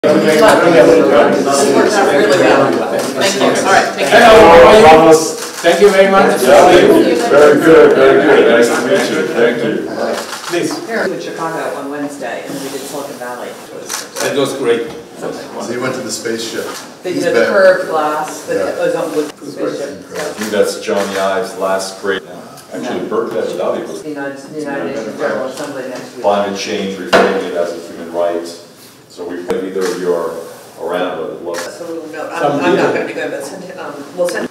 Thank you. All right, take care. Hello, thank you very much. Yeah, very good, very good. Nice to meet you. Thank you. Please. Here in Chicago on Wednesday, and then we did Silicon Valley. That was great. So you went to the spaceship. They did a curved glass that was on with the spaceship. I think that's Johnny Ive's last great. Actually, Berkeley study was The United Nations General Assembly next week. climate change, reframing it as a human right. So we either you're around, but it looks. So no, I'm not going to be going, but we'll send.